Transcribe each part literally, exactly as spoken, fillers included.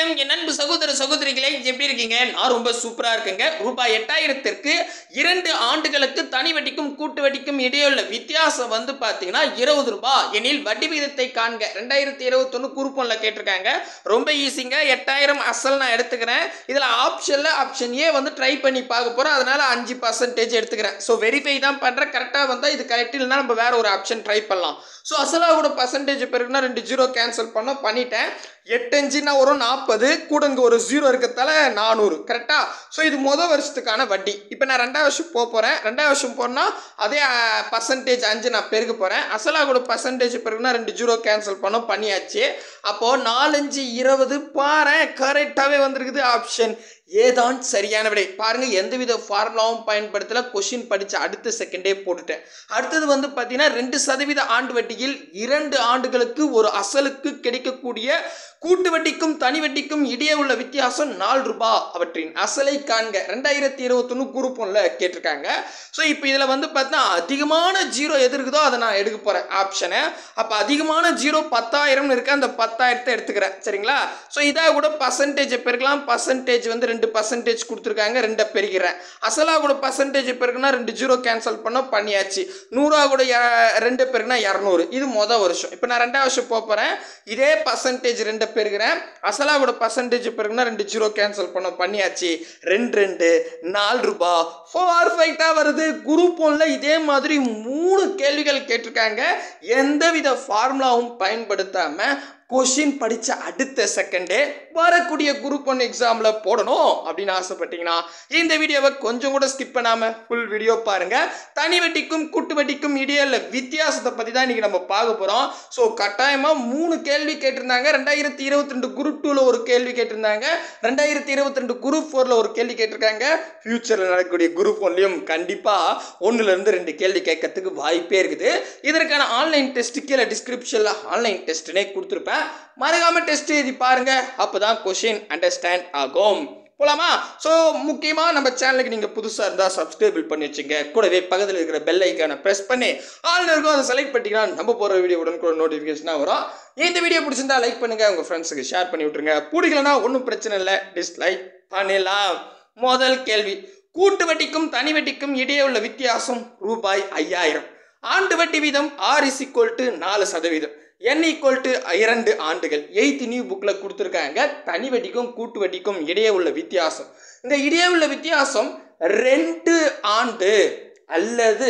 வணக்கம் என் அன்பு சகோதர சகோதரிகளே, எப்படி இருக்கீங்க? நான் ரொம்ப சூப்பரா இருக்கேங்க. ரூபாய் எட்டாயிரத்திற்கு இரண்டு ஆண்டுகளுக்கு தனி வட்டிக்கும் கூட்டு வட்டிக்கும் இடையுள்ள வித்தியாசம் வந்து பாத்தீங்கன்னா இருபது ரூபாய் எனில் வட்டி விகிதத்தை காண்க. ரெண்டாயிரத்தி இருபத்தி ஒன்று குரூப்பொன்ல கேட்டிருக்காங்க. ரொம்ப ஈஸிங்க. எட்டாயிரம் அசல் நான் எடுத்துக்கிறேன். இதுல ஆப்ஷன்ல ஆப்ஷன் ஏ வந்து ட்ரை பண்ணி பார்க்க போறோம். அதனால அஞ்சு பர்சன்டேஜ் எடுத்துக்கிறேன். ஸோ வெரிஃபை தான் பண்றேன். கரெக்டா வந்தா இது கரெக்ட், இல்லைன்னா நம்ம வேற ஒரு ஆப்ஷன் ட்ரை பண்ணலாம். ஸோ அசலாவோட பர்சன்டேஜ் பெருக்குன்னா ரெண்டு ஜீரோ கேன்சல் பண்ண பண்ணிட்டேன். எட்டு அஞ்சுன்னா வரும் நாற்பது, கூட இங்கே ஒரு ஜீரோ இருக்கிறதால நானூறு. கரெக்டா? ஸோ இது மொதல் வருஷத்துக்கான வட்டி. இப்போ நான் ரெண்டாவது வருஷம் போக போகிறேன். ரெண்டாவது வருஷம் போனால் அதே பர்சன்டேஜ் அஞ்சு நான் பெருக்க போகிறேன். அசலாவோட பர்சன்டேஜ் பெருக்குன்னா ரெண்டு ஜீரோ கேன்சல் பண்ண பண்ணியாச்சு. அப்போது நாலஞ்சு இருபது பாரு, கரெக்டாகவே வந்திருக்குது. ஆப்ஷன் ஏதான் சரியான விடை. பாருங்க, எந்தவித ஃபார்முலாவும் பயன்படுத்தல. கொஸ்டின் படிச்ச அடுத்த செகண்டே போட்டுட்டேன். அடுத்தது வந்து பார்த்தீங்கன்னா ரெண்டு சதவீத ஆண்டு வட்டியில் இரண்டு ஆண்டுகளுக்கு ஒரு அசலுக்கு கிடைக்கக்கூடிய கூட்டு வட்டிக்கும் தனி வட்டிக்கும் இடையே உள்ள வித்தியாசம் நாலு ரூபாய். அவற்றின் அசலை காண்க. ரெண்டாயிரத்தி இருபத்தி ஒன்று குரூப் ஒன்ல கேட்டிருக்காங்க. ஸோ இப்போ இதில் வந்து பார்த்தா அதிகமான ஜீரோ எது இருக்குதோ அதை நான் எடுக்க போகிறேன் ஆப்ஷனை. அப்போ அதிகமான ஜீரோ பத்தாயிரம்னு இருக்கு. அந்த பத்தாயிரத்தை எடுத்துக்கிறேன். சரிங்களா? ஸோ இதாக கூட பர்சன்டேஜ் பெருக்கலாம். பர்சன்டேஜ் வந்து ரெண்டு பர்சன்டேஜ் கொடுத்துருக்காங்க. ரெண்டை பெருகிறேன். அசலாக கூட பர்சன்டேஜ் பெருக்குன்னா ரெண்டு ஜீரோ கேன்சல் பண்ண பண்ணியாச்சு. நூறா கூட ரெண்டு பெருக்குன்னா இரநூறு. இது மொதல் வருஷம். இப்போ நான் ரெண்டாவது வருஷம் போக போகிறேன். இதே பர்சன்டேஜ் ரெண்டு பெருகிறேன். அசலாவோட பர்சன்டேஜ் பெருக்குன்னா ரெண்டு ஜீரோ கேன்சல் பண்ண பண்ணியாச்சு. ரெண்டு ரெண்டு நாலு ரூபாய் பர்ஃபெக்டா வருது. குரூப் ஒன்ல இதே மாதிரி மூணு கேள்விகள் கேட்டிருக்காங்க. எந்தவித ஃபார்முலாவும் பயன்படுத்தாம கொஸ்டின் படிச்ச அடுத்த செகண்டே வரக்கூடிய குரூப் ஒன் எக்ஸாம்ல போடணும் அப்படின்னு ஆசைப்பட்டீங்கன்னா இந்த வீடியோவை கொஞ்சம் கூட ஸ்கிப் பண்ணாம ஃபுல் வீடியோ பாருங்க. தனி வட்டிக்கும் கூட்டு வட்டிக்கும் இடையே உள்ள வித்தியாசத்தை பத்தி தான் இன்னைக்கு நம்ம பார்க்க போறோம். ஸோ கட்டாயமா மூணு கேள்வி கேட்டிருந்தாங்க. ரெண்டாயிரத்தி இருபத்தி ரெண்டு குரூப் டூல ஒரு கேள்வி கேட்டிருந்தாங்க. ரெண்டாயிரத்தி இருபத்தி ரெண்டு குரூப் ஃபோர்ல ஒரு கேள்வி கேட்டிருக்காங்க. ஃபியூச்சர்ல நடக்கக்கூடிய குரூப் ஒன்லையும் கண்டிப்பா ஒன்னுல இருந்து ரெண்டு கேள்வி கேட்கறதுக்கு வாய்ப்பே இருக்குது. இதற்கான ஆன்லைன் டெஸ்ட் கீழே டிஸ்கிரிப்ஷன்ல ஆன்லைன் டெஸ்ட்னே கொடுத்துருப்பேன். மறக்காம டெஸ்ட் எழுதி பாருங்க. அப்பதான் கொஸ்டின் அண்டர்ஸ்டாண்ட் ஆகும். போலாமா? ஸோ முக்கியமாக நம்ம சேனலுக்கு நீங்கள் புதுசாக இருந்தால் சப்ஸ்கிரைப் பண்ணி வச்சுங்க. கூடவே பக்கத்தில் இருக்கிற பெல் ஐக்கானை ப்ரெஸ் பண்ணி ஆல் இருக்கும் அதை செலக்ட் பண்ணிட்டீங்கன்னா நம்ம போகிற வீடியோ உடனுக்குடன் நோட்டிஃபிகேஷனாக வரும். இந்த வீடியோ பிடிச்சிருந்தா லைக் பண்ணுங்கள், உங்கள் ஃப்ரெண்ட்ஸுக்கு ஷேர் பண்ணி விட்ருங்க. பிடிக்கலன்னா ஒன்றும் பிரச்சனை இல்லை, டிஸ்லைக் பண்ணிடலாம். முதல் கேள்வி, கூட்டு வட்டிக்கும் தனி வட்டிக்கும் இடையே உள்ள வித்தியாசம் ரூபாய் ஐயாயிரம். ஆண்டு வட்டி வீதம் ஆர் இஸ் ஈக்குவல் டு நாலு சதவீதம். என் ஈக்குவல் டு இரண்டு ஆண்டுகள். எயித்து நியூ புக்கில் கொடுத்துருக்காங்க. தனி வட்டிக்கும் கூட்டு வட்டிக்கும் இடையே உள்ள வித்தியாசம். இந்த இடையே உள்ள வித்தியாசம் ரெண்டு ஆண்டு அல்லது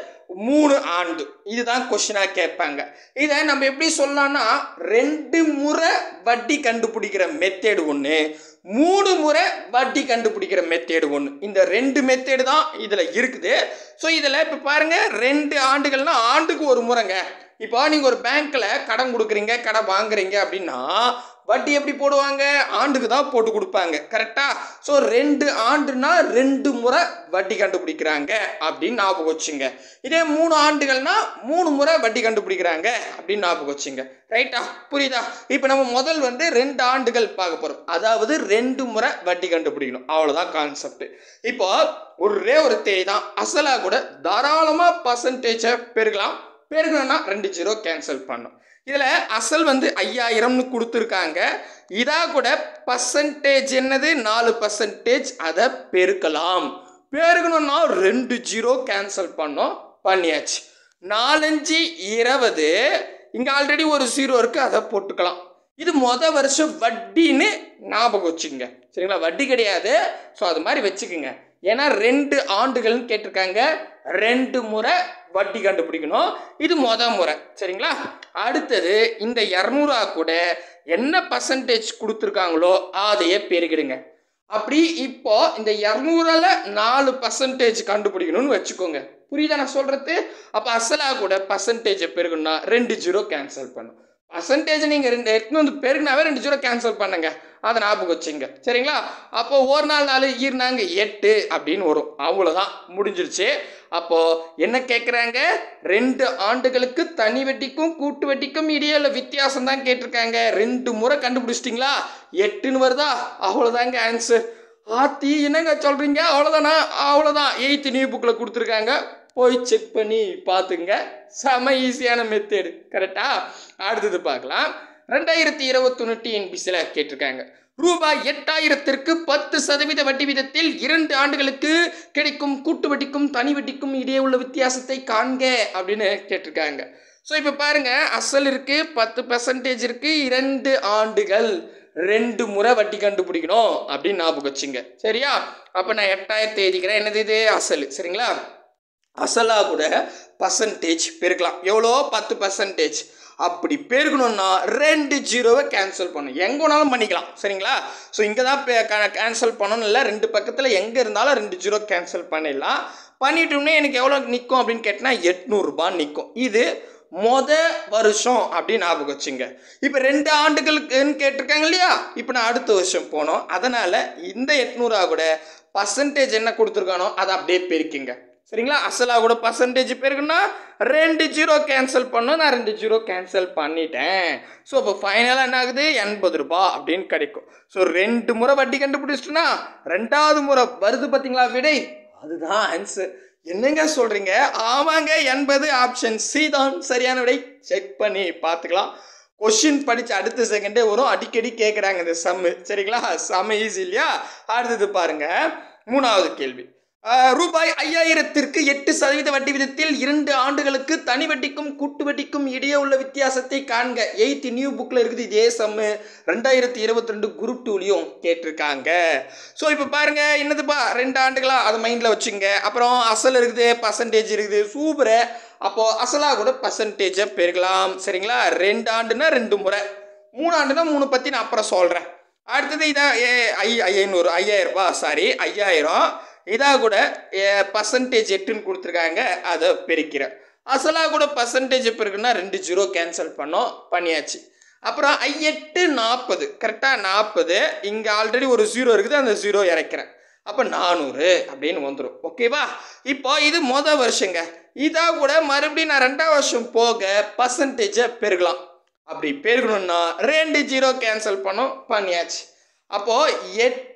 மூணு ஆண்டு. இதுதான் கொஸ்டினாக கேட்பாங்க. இதை நம்ம எப்படி சொல்லலாம்னா ரெண்டு முறை வட்டி கண்டுபிடிக்கிற மெத்தேடு ஒன்று, மூணு முறை வட்டி கண்டுபிடிக்கிற மெத்தேடு ஒன்று. இந்த ரெண்டு மெத்தேடு தான் இதில் இருக்குது. ஸோ இதில் இப்போ பாருங்க, ரெண்டு ஆண்டுகள்னா ஆண்டுக்கு ஒரு முறைங்க. இப்போ நீங்கள் ஒரு பேங்க்கில் கடன் கொடுக்குறீங்க, கடன் வாங்குறீங்க அப்படின்னா வட்டி எப்படி போடுவாங்க? ஆண்டுக்கு தான் போட்டு கொடுப்பாங்க. கரெக்டா? ஸோ ரெண்டு ஆண்டுனா ரெண்டு முறை வட்டி கண்டுபிடிக்கிறாங்க அப்படின்னு ஞாபகம் வச்சுங்க. இதே மூணு ஆண்டுகள்னா மூணு முறை வட்டி கண்டுபிடிக்கிறாங்க அப்படின்னு ஞாபகம் வச்சுங்க. ரைட்டா? புரியுதா? இப்போ நம்ம முதல் வந்து ரெண்டு ஆண்டுகள் பார்க்க போகிறோம். அதாவது ரெண்டு முறை வட்டி கண்டுபிடிக்கணும். அவ்வளோதான் கான்செப்ட். இப்போ ஒரே ஒரு தேதி தான். அசலாக கூட தாராளமாக பர்சன்டேஜை பெருக்கலாம். பெருக்கணும்னா ரெண்டு ஜீரோ கேன்சல் பண்ணும். இதில் அசல் வந்து ஐயாயிரம்னு கொடுத்துருக்காங்க. இதாக கூட பர்சன்டேஜ் என்னது? நாலு பர்சன்டேஜ். அதை பெருக்கலாம். பெருக்கணும்னா ரெண்டு ஜீரோ கேன்சல் பண்ணோம், பண்ணியாச்சு. நாலஞ்சு இருபது. இங்கே ஆல்ரெடி ஒரு ஜீரோ இருக்கு, அதை போட்டுக்கலாம். இது மொதல் வருஷம் வட்டின்னு ஞாபகம் வச்சுக்கோங்க. சரிங்களா? வட்டி கிடையாது. ஸோ அது மாதிரி வச்சுக்கோங்க. ஏன்னா ரெண்டு ஆண்டுகள்னு கேட்டிருக்காங்க. ரெண்டு முறை வட்டி கண்டுபிடிக்கணும். இது மொதல் முறை. சரிங்களா? அடுத்தது இந்த இரநூறா கூட என்ன பர்சன்டேஜ் கொடுத்துருக்காங்களோ அதையே பெருக்கிடுங்க. அப்படி இப்போ இந்த இரநூறால நாலு பர்சன்டேஜ் கண்டுபிடிக்கணும்னு வச்சுக்கோங்க. புரியுதா நான் சொல்றது? அப்போ அசலா கூட பர்சன்டேஜை பெருக்கணும்னா ரெண்டு ஜீரோ கேன்சல் பண்ணும். பர்சன்டேஜ் நீங்கள் ரெண்டு எடுத்துன்னு வந்து பெருக்கினாவே ரெண்டு ஜீரோ கேன்சல் பண்ணுங்க. அதை ஞாபகம் வச்சுங்க. சரிங்களா? அப்போ ஒரு நாள் நாலு ஈர்னாங்க எட்டு அப்படின்னு வரும். அவ்வளோதான், முடிஞ்சிருச்சு. அப்போ என்ன கேட்குறாங்க? ரெண்டு ஆண்டுகளுக்கு தனி வட்டிக்கும் கூட்டு வட்டிக்கும் இடையே உள்ள வித்தியாசம் தான் கேட்டிருக்காங்க. ரெண்டு முறை கண்டுபிடிச்சிட்டிங்களா? எட்டுன்னு வருதா? அவ்வளோதாங்க ஆன்சர். ஆத்தி என்னங்க சொல்கிறீங்க? அவ்வளோதானா? அவ்வளோதான். எயித்து நியூ புக்கில் கொடுத்துருக்காங்க. போய் செக் பண்ணி பார்த்துங்க. செம ஈஸியான மெத்தேடு. கரெக்டா? அடுத்தது பார்க்கலாம். ரெண்டாயிரத்தி இருபத்தி ஒன்று டிஎன்பிசியில் கேட்டிருக்காங்க. ரூபாய் எட்டாயிரத்திற்கு பத்து சதவீத வட்டி விதத்தில் இரண்டு ஆண்டுகளுக்கு கிடைக்கும் கூட்டு வட்டிக்கும் தனி வட்டிக்கும் இடையே உள்ள வித்தியாசத்தை காண்க அப்படின்னு கேட்டிருக்காங்க. ஸோ இப்போ பாருங்க, அசல் இருக்கு, பத்து பெர்சன்டேஜ் இருக்கு, இரண்டு ஆண்டுகள், ரெண்டு முறை வட்டி கண்டுபிடிக்கணும் அப்படின்னு ஞாபகம் வச்சுங்க. சரியா? அப்போ நான் எட்டாயிரத்தி எழுதிக்கிறேன். என்னது இது? அசல். சரிங்களா? அசலா கூட பர்சன்டேஜ் பெருக்கலாம். எவ்வளோ? பத்து பர்சன்டேஜ். அப்படி பெருக்கணும்னா ரெண்டு ஜீரோவை கேன்சல் பண்ணணும். எங்கே வேணாலும் பண்ணிக்கலாம். சரிங்களா? ஸோ இங்கே தான் கேன்சல் பண்ணணும் இல்லை, ரெண்டு பக்கத்தில் எங்கே இருந்தாலும் ரெண்டு ஜீரோ கேன்சல் பண்ணிடலாம். பண்ணிட்டோம்னா எனக்கு எவ்வளோ நிற்கும் அப்படின்னு கேட்டினா எட்நூறுபா நிற்கும். இது மொத வருஷம் அப்படின்னு ஞாபகம் வச்சுங்க. இப்போ ரெண்டு ஆண்டுகளுக்குன்னு கேட்டிருக்காங்க இல்லையா? இப்போ நான் அடுத்த வருஷம் போனோம். அதனால் இந்த எட்நூறா கூட பர்சன்டேஜ் என்ன கொடுத்துருக்கானோ அதை அப்படியே பெருக்கிங்க. சரிங்களா? அசலாக கூட பர்சன்டேஜ் பெருக்குன்னா ரெண்டு ஜீரோ கேன்சல் பண்ணோம். நான் ரெண்டு ஜீரோ கேன்சல் பண்ணிட்டேன். ஸோ இப்போ ஃபைனலாக என்ன ஆகுது? எண்பது ரூபா அப்படின்னு கிடைக்கும். ஸோ ரெண்டு முறை வட்டி கண்டுபிடிச்சிட்டுனா ரெண்டாவது முறை வருது பார்த்தீங்களா விடை? அதுதான் ஆன்சர். என்னங்க சொல்கிறீங்க? ஆமாங்க, எண்பது. ஆப்ஷன் சி தான் சரியான விடை. செக் பண்ணி பார்த்துக்கலாம். கொஷின் படித்து அடுத்த செகண்டே வரும். அடிக்கடி கேட்குறாங்க இந்த சம்மு. சரிங்களா? செம்ம ஈஸி இல்லையா? அடுத்தது பாருங்கள், மூணாவது கேள்வி. ரூபாய் ஐயாயிரத்திற்கு எட்டு சதவீத வட்டி விதத்தில் இரண்டு ஆண்டுகளுக்கு தனி வட்டிக்கும் கூட்டு வட்டிக்கும் இடையே உள்ள வித்தியாசத்தை காண்க. எயித் நியூ புக்கில் இருக்குது இதே சம்மு. ரெண்டாயிரத்தி இருபத்தி ரெண்டு குரூப் டூலையும் கேட்டிருக்காங்க. ஸோ இப்போ பாருங்க, என்னதுப்பா ரெண்டு ஆண்டுகளா, அதை மைண்டில் வச்சுங்க. அப்புறம் அசல் இருக்குது, பர்சன்டேஜ் இருக்குது. சூப்பரு. அப்போது அசலாக கூட பர்சன்டேஜை பெருக்கலாம். சரிங்களா? ரெண்டு ஆண்டுனா ரெண்டு முறை, மூணு ஆண்டுனா மூணு பற்றி நான் அப்புறம் சொல்கிறேன். அடுத்தது இதான் ஏ ஐ ஐநூறு ஐயாயிரம் ரூபா சாரி ஐயாயிரம் இதாக கூட பர்சன்டேஜ் எட்டுன்னு கொடுத்துருக்காங்க. அதை பெருக்கிறேன். அசலாக கூட பர்சன்டேஜ் இப்போ இருக்குன்னா ரெண்டு ஜீரோ கேன்சல் பண்ணோம், பண்ணியாச்சு. அப்புறம் ஐ எட்டு நாற்பது, கரெக்டாக நாற்பது. இங்கே ஆல்ரெடி ஒரு ஜீரோ இருக்குது, அந்த ஜீரோ இறக்கிறேன். அப்போ நானூறு அப்படின்னு வந்துடும். ஓகேவா? இப்போ இது மொதல் வருஷங்க. இதாக கூட மறுபடியும் நான் ரெண்டாவது வருஷம் போக பர்சன்டேஜை பெருகலாம். அப்படி பெருகணும்னா ரெண்டு ஜீரோ கேன்சல் பண்ணோம், பண்ணியாச்சு. அப்போது எட்டு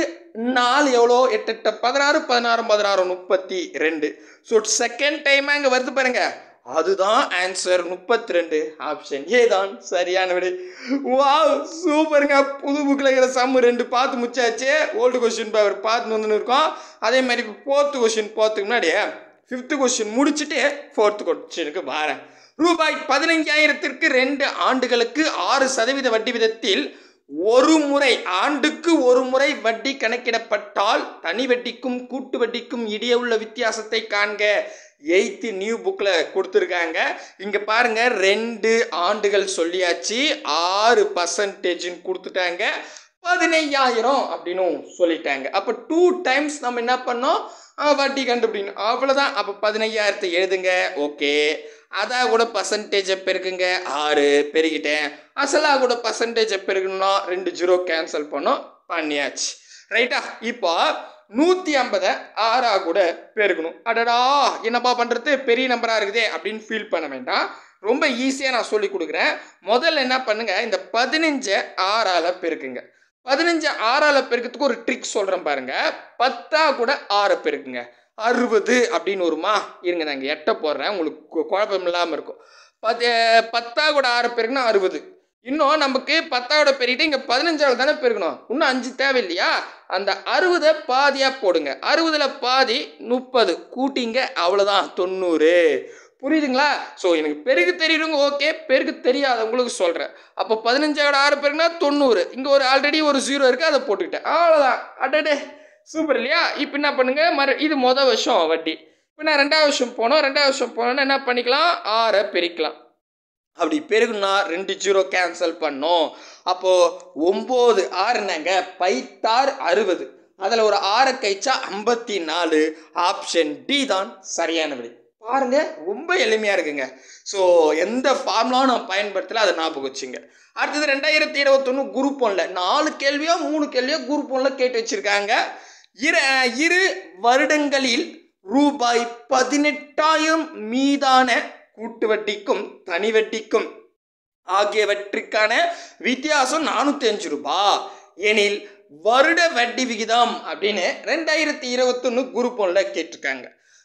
நாலு எவ்வளோ? எட்டு எட்டு பதினாறு, பதினாறு பதினாறு முப்பத்தி ரெண்டு. ஸோ செகண்ட் டைமாக இங்கே வருது பாருங்க, அதுதான் ஆன்சர். முப்பத்தி ரெண்டு. ஆப்ஷன் ஏ தான் சரியான விடை. வாவ், சூப்பருங்க. புது புக்கில் இருக்கிற சம்மு ரெண்டு பார்த்து முச்சாச்சு. ஓல்டு கொஸ்டின் பேப்பர் பார்த்து வந்துன்னு இருக்கோம். அதே மாதிரி இப்போ ஃபோர்த்து கொஸ்டின் போகிறதுக்கு முன்னாடியே ஃபிஃப்த்து கொஸ்டின் முடிச்சுட்டு ஃபோர்த்து கொஸ்டினுக்கு வரேன். ரூபாய் பதினைஞ்சாயிரத்திற்கு ரெண்டு ஆண்டுகளுக்கு ஆறு சதவீத வட்டி விதத்தில் ஒரு முறை, ஆண்டுக்கு ஒரு முறை வட்டி கணக்கிடப்பட்டால் தனி வட்டிக்கும் கூட்டு வட்டிக்கும் இடையே உள்ள வித்தியாசத்தை காண்க. எயித்து நியூ புக்கில் கொடுத்துருக்காங்க. இங்கே பாருங்க, ரெண்டு ஆண்டுகள் சொல்லியாச்சு, ஆறு பர்சன்டேஜ்னு கொடுத்துட்டாங்க, பதினையாயிரம் அப்படின்னு சொல்லிட்டாங்க. அப்போ டூ டைம்ஸ் நம்ம என்ன பண்ணோம்? வட்டி கண்டுபிடிக்கணும். அவ்வளோதான். அப்போ பதினையாயிரத்தை எழுதுங்க. ஓகே, அதாக கூட பர்சன்டேஜை பெருக்குங்க. ஆறு பெருகிட்டேன். அசலாக கூட பர்சன்டேஜை பெருக்கணும்னா ரெண்டு ஜீரோ கேன்சல் பண்ணோம், பண்ணியாச்சு. ரைட்டா? இப்போ நூற்றி ஐம்பதை ஆறாக கூட பெருக்கணும். அடடா, என்னப்பா பண்ணுறது, பெரிய நம்பராக இருக்குதே அப்படின்னு ஃபீல் பண்ண வேண்டாம். ரொம்ப ஈஸியாக நான் சொல்லி கொடுக்குறேன். முதல்ல என்ன பண்ணுங்க, இந்த பதினஞ்சை ஆறால் பெருக்குங்க. பதினஞ்சு ஆறால் பெருக்கிறதுக்கு ஒரு ட்ரிக் சொல்கிறேன் பாருங்க. பத்தா கூட ஆறை பெருக்குங்க. அறுபது அப்படின்னு வருமா? இருங்க, நான் இங்கே எட்ட போடுறேன், உங்களுக்கு குழப்பம் இல்லாமல் இருக்கும். பத்து பத்தா கூட ஆறு பெருக்குன்னா அறுபது. இன்னும் நமக்கு பத்தாவோட பெருகிட்டு இங்கே பதினஞ்சாவது தானே பெருக்கணும். இன்னும் அஞ்சு தேவையில்லையா? அந்த அறுபதை பாதியாக போடுங்க. அறுபதில் பாதி முப்பது கூட்டிங்க, அவ்வளோதான், தொண்ணூறு. புரியுதுங்களா? ஸோ எனக்கு பெருக்கு தெரியுங்க, ஓகே. பெருக்கு தெரியாது உங்களுக்கு சொல்கிறேன். அப்போ பதினஞ்சாவோட ஆறு பெருக்குன்னா தொண்ணூறு. இங்கே ஒரு ஆல்ரெடி ஒரு ஜீரோ இருக்குது, அதை போட்டுக்கிட்டேன், அவ்வளோதான். அடடே, சூப்பர் இல்லையா? இப்போ என்ன பண்ணுங்க, மறு இது மொதல் வருஷம் வட்டி. இப்போ நான் ரெண்டாவது வருஷம் போனோம். ரெண்டாவது வருஷம் போனோன்னா என்ன பண்ணிக்கலாம்? ஆறை பெருக்கலாம். அப்படி பெருகுனா ரெண்டு ஜீரோ கேன்சல் பண்ணோம். அப்போது ஒம்பது ஆறுனாங்க, பைத்தார் அறுபது. அதில் ஒரு ஆறை கழிச்சா ஐம்பத்தி நாலு. ஆப்ஷன் டி தான் சரியான விடை. பாருங்க, ரொம்ப எளிமையாக இருக்குங்க. ஸோ எந்த ஃபார்முலாவும் நான் பயன்படுத்தலை, அதை ஞாபகம் வச்சுங்க. அடுத்தது ரெண்டாயிரத்தி இருபத்தொன்று குரூப் ஒன்றில் நாலு கேள்வியோ மூணு கேள்வியோ குரூப் ஒன்றில் கேட்டு வச்சுருக்காங்க. இரு இரு வருடங்களில் ரூபாய் பதினெட்டாயிரம் மீதான கூட்டு வட்டிக்கும் தனி வட்டிக்கும் ஆகியவற்றுக்கான வித்தியாசம் நானூற்றி அஞ்சு ரூபாய் எனில் வருட வட்டி விகிதம் அப்படின்னு ரெண்டாயிரத்தி இருபத்தொன்று குரூப் ஒன்றில் கேட்டிருக்காங்க.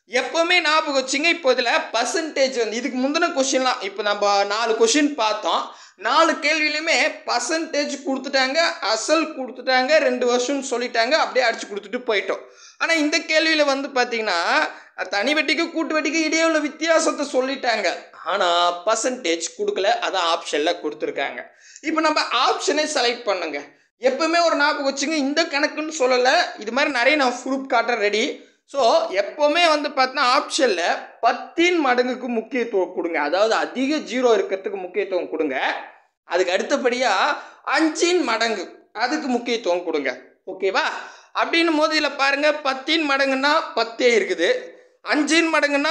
எப்பவுமே ஞாபகம் வச்சுங்க. இப்போ இதில் பர்சன்டேஜ் வந்து இதுக்கு முந்தின கொஷின்லாம் இப்போ நம்ம நாலு கொஷின் பார்த்தோம். நாலு கேள்வியிலுமே பர்சன்டேஜ் கொடுத்துட்டாங்க, அசல் கொடுத்துட்டாங்க, ரெண்டு வருஷம்னு சொல்லிட்டாங்க, அப்படியே அடிச்சு கொடுத்துட்டு போயிட்டோம். ஆனால் இந்த கேள்வியில் வந்து பார்த்தீங்கன்னா தனி வட்டிக்கு கூட்டு வட்டிக்கு இடையே உள்ள வித்தியாசத்தை சொல்லிட்டாங்க, ஆனால் பர்சன்டேஜ் கொடுக்கல. அதான் ஆப்ஷனில் கொடுத்துருக்காங்க. இப்போ நம்ம ஆப்ஷனை செலக்ட் பண்ணுங்க. எப்பவுமே ஒரு ஞாபகம் வச்சுங்க, இந்த கணக்குன்னு சொல்லலை, இது மாதிரி நிறைய நான் ப்ரூஃப் காட்ட ரெடி. ஸோ எப்போவுமே வந்து பார்த்தீங்கன்னா ஆப்ஷனில் பத்தின் மடங்குக்கு முக்கியத்துவம் கொடுங்க. அதாவது அதிக ஜீரோ இருக்கிறதுக்கு முக்கியத்துவம் கொடுங்க. அதுக்கு அடுத்தபடியாக அஞ்சின் மடங்கு அதுக்கு முக்கியத்துவம் கொடுங்க. ஓகேவா? அப்படின்னும் போது இதில் பாருங்கள், பத்தின் மடங்குன்னா பத்தே இருக்குது, அஞ்சின் மடங்குன்னா